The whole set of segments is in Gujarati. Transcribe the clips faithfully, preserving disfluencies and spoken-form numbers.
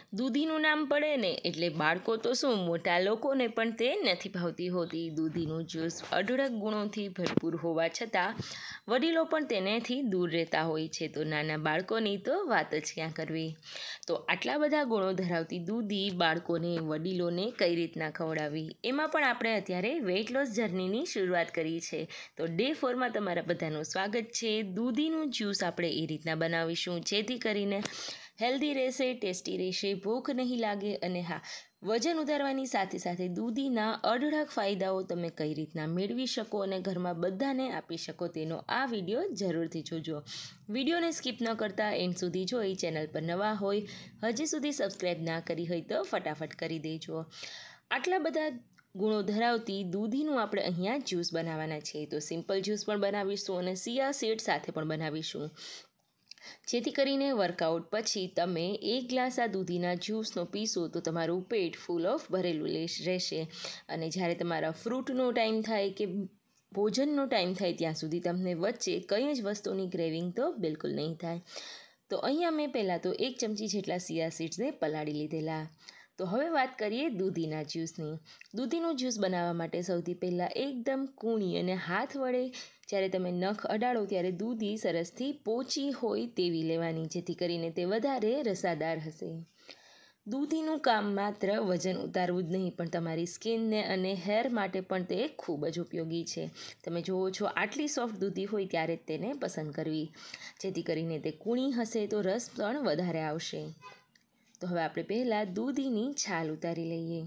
દૂધીનું નામ પડે ને એટલે બાળકો તો શું મોટા લોકોને પણ તે નથી ભાવતી હોતી. દૂધીનું જ્યુસ અઢળક ગુણોથી ભરપૂર હોવા છતાં વડીલો પણ તેનાથી દૂર રહેતા હોય છે. તો નાના બાળકોની તો વાત જ ક્યાં કરવી. તો આટલા બધા ગુણો ધરાવતી દૂધી બાળકોને વડીલોને કઈ રીતના ખવડાવવી, એમાં પણ આપણે અત્યારે વેઇટ લોસ જર્નીની શરૂઆત કરી છે. તો ડે ફોરમાં તમારા બધાનું સ્વાગત છે. દૂધીનું જ્યુસ આપણે એ રીતના બનાવીશું જેથી કરીને હેલ્ધી રહેશે, ટેસ્ટી રહેશે, ભૂખ નહીં લાગે અને હા, વજન ઉતારવાની સાથે સાથે દૂધીના અઢળક ફાયદાઓ તમે કઈ રીતના મેળવી શકો અને ઘરમાં બધાને આપી શકો તેનો આ વિડીયો જરૂરથી જોજો. વિડીયોને સ્કીપ ન કરતા એન્ડ સુધી જોઈ ચેનલ પર નવા હોય હજી સુધી સબસ્ક્રાઈબ ના કરી હોય તો ફટાફટ કરી દેજો. આટલા બધા ગુણો ધરાવતી દૂધીનું આપણે અહીંયા જ્યુસ બનાવવાના છે. તો સિમ્પલ જ્યુસ પણ બનાવીશું અને સિયા સીડ સાથે પણ બનાવીશું જેથી કરીને વર્કઆઉટ પછી તમે એક ગ્લાસ આ દૂધીના જ્યુસનો પીશો તો તમારું પેટ ફૂલ ઓફ ભરેલું રહેશે અને જ્યારે તમારા ફ્રૂટનો ટાઈમ થાય કે ભોજનનો ટાઈમ થાય ત્યાં સુધી તમને વચ્ચે કંઈ જ વસ્તુની ક્રેવિંગ તો બિલકુલ નહીં થાય. તો અહીંયા મેં પહેલાં તો એક ચમચી જેટલા સિયા સીડ્સને પલાળી લીધેલા. તો હવે વાત કરીએ દૂધીના જ્યુસની. દૂધીનું જ્યુસ બનાવવા માટે સૌથી પહેલાં એકદમ કૂણી અને હાથ વડે જ્યારે તમે નખ અડાડો ત્યારે દૂધી સરસથી પોચી હોય તેવી લેવાની જેથી કરીને તે વધારે રસાદાર હશે. દૂધીનું કામ માત્ર વજન ઉતારવું જ નહીં પણ તમારી સ્કિનને અને હેર માટે પણ તે ખૂબ જ ઉપયોગી છે. તમે જુઓ છો આટલી સોફ્ટ દૂધી હોય ત્યારે જ તેને પસંદ કરવી જેથી કરીને તે કૂણી હશે તો રસ પણ વધારે આવશે. તો હવે આપણે પહેલાં દૂધીની છાલ ઉતારી લઈએ.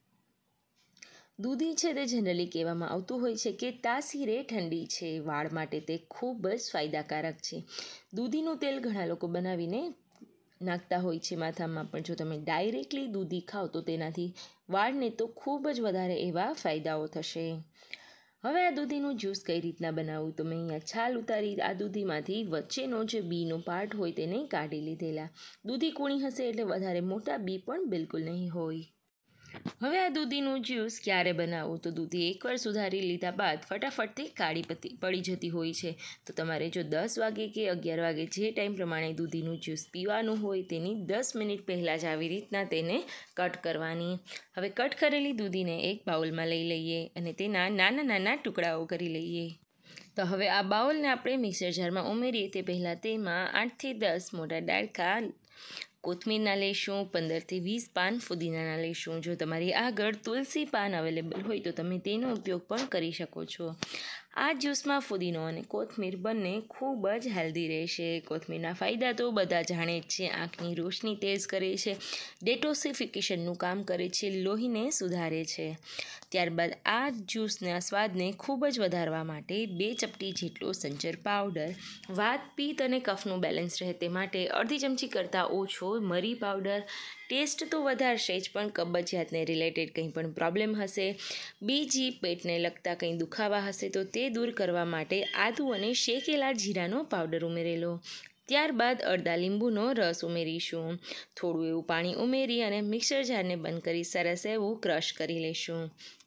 દૂધી છે તે જનરલી કહેવામાં આવતું હોય છે કે તાસીરે ઠંડી છે, વાળ માટે તે ખૂબ જ ફાયદાકારક છે. દૂધીનું તેલ ઘણા લોકો બનાવીને નાખતા હોય છે માથામાં, પણ જો તમે ડાયરેક્ટલી દૂધી ખાઓ તો તેનાથી વાળને તો ખૂબ જ વધારે એવા ફાયદાઓ થશે. હવે આ દૂધીનું જ્યુસ કઈ રીતના બનાવવું તો મેં અહીંયા છાલ ઉતારી આ દૂધીમાંથી વચ્ચેનો જે બીનો પાર્ટ હોય તેને કાઢી લીધેલા. દૂધી કૂણી હશે એટલે વધારે મોટા બી પણ બિલકુલ નહીં હોય. હવે આ દૂધીનું જ્યુસ ક્યારે બનાવવું તો દૂધી એકવાર સુધારી લીધા બાદ ફટાફટથી કાળી પતી પડી જતી હોય છે. તો તમારે જો દસ વાગે કે અગિયાર વાગે જે ટાઈમ પ્રમાણે દૂધીનું જ્યુસ પીવાનું હોય તેની દસ મિનિટ પહેલાં જ આવી રીતના તેને કટ કરવાની. હવે કટ કરેલી દૂધીને એક બાઉલમાં લઈ લઈએ અને તેના નાના નાના ટુકડાઓ કરી લઈએ. તો હવે આ બાઉલને આપણે મિક્સર જારમાં ઉમેરીએ તે પહેલાં તેમાં આઠથી દસ મોટા ડાળખા કોથમીરના લઈશું, પંદરથી વીસ પાન ફુદીનાના લઈશું. જો તમારી આગળ તુલસી પાન અવેલેબલ હોય તો તમે તેનો ઉપયોગ પણ કરી શકો છો. આ જ્યુસમાં ફુદીનો અને કોથમીર બંને ખૂબ જ હેલ્ધી રહેશે. કોથમીરના ફાયદા તો બધા જાણે જ છે. આંખની રોશની તેજ કરે છે, ડેટોક્સિફિકેશનનું કામ કરે છે, લોહીને સુધારે છે. ત્યારબાદ આ જ્યુસના સ્વાદને ખૂબ જ વધારવા માટે બે ચપટી જેટલો સંચર પાવડર, વાત પિત્ત અને કફનું બેલેન્સ રહે તે માટે અડધી ચમચી કરતાં ઓછો મરી પાવડર. ટેસ્ટ તો વધારશે જ પણ કબજિયાતને રિલેટેડ કંઈ પણ પ્રોબ્લેમ હશે, બીજી પેટને લગતા કંઈ દુખાવા હશે તો તે દૂર કરવા માટે આદું અને શેકેલા જીરાનો પાવડર ઉમેરેલો. ત્યારબાદ અડધા લીંબુનો રસ ઉમેરીશું. થોડું એવું પાણી ઉમેરી અને મિક્સર જારને બંધ કરી સરસ એવું ક્રશ કરી લઈશું.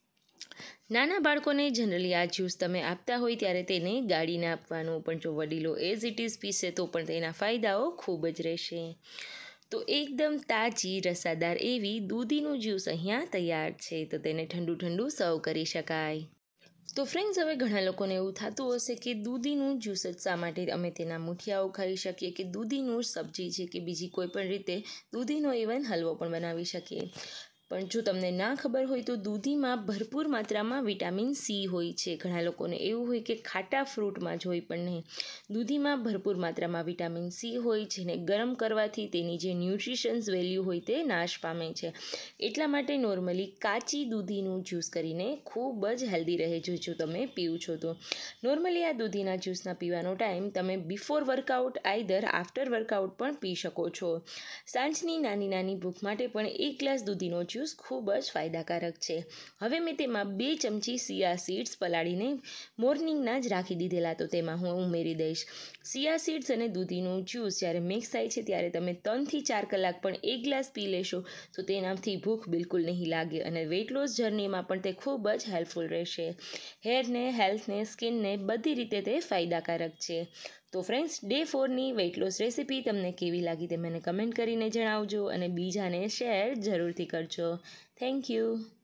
નાના બાળકોને જનરલી આ જ્યુસ તમે આપતા હોય ત્યારે તેને ગાળીને આપવાનું, પણ જો વડીલો એઝ ઇટ ઇઝ પીશે તો પણ તેના ફાયદાઓ ખૂબ જ રહેશે. તો એકદમ તાજી રસાદાર એવી દૂધીનું જ્યુસ અહીંયા તૈયાર છે. તો તેને ઠંડુ ઠંડુ સર્વ કરી શકાય. તો ફ્રેન્ડ્સ, હવે ઘણા લોકોને એવું થતું હશે કે દૂધીનું જ્યુસ જ શા માટે અમે તેના મૂઠિયાઓ ખાઈ શકીએ કે દૂધીનું સબ્જી છે કે બીજી કોઈ પણ રીતે દૂધીનો ઇવન હલવો પણ બનાવી શકીએ. પણ જો તમને ના ખબર હોય તો દૂધીમાં ભરપૂર માત્રામાં વિટામિન સી હોય છે. ઘણા લોકોને એવું હોય કે ખાટા ફ્રૂટમાં જ હોય, પણ નહીં, દૂધીમાં ભરપૂર માત્રામાં વિટામિન સી હોય જેને ગરમ કરવાથી તેની જે ન્યુટ્રિશન્સ વેલ્યુ હોય તે નાશ પામે છે. એટલા માટે નોર્મલી કાચી દૂધીનું જ્યુસ કરીને ખૂબ જ હેલ્ધી રહે છે જો તમે પીવું છો તો. નોર્મલી આ દૂધીના જ્યુસના પીવાનો ટાઈમ તમે before workout either after workout પણ પી શકો છો. સાંજની નાની નાની ભૂખ માટે પણ એક ગ્લાસ દૂધીનો જ્યુસ ખૂબ જ ફાયદાકારક છે. હવે મેં તેમાં બે ચમચી સિયા સીડ્સ પલાળીને મોર્નિંગના જ રાખી દીધેલા તો તેમાં હું ઉમેરી દઈશ. સિયા સીડ્સ અને દૂધીનું જ્યુસ જ્યારે મિક્સ થાય છે ત્યારે તમે ત્રણથી ચાર કલાક પણ એક ગ્લાસ પી લેશો તો તેનાથી ભૂખ બિલકુલ નહીં લાગે અને વેઇટ લોસ જર્નીમાં પણ તે ખૂબ જ હેલ્પફુલ રહેશે. હેરને, હેલ્થને, સ્કિનને બધી રીતે તે ફાયદાકારક છે. તો ફ્રેન્ડ્સ, ડે ફોરની વેઇટ લોસ રેસીપી તમને કેવી લાગી તે મને કમેન્ટ કરીને જણાવજો અને બીજાને શેર જરૂરથી કરજો. Thank you.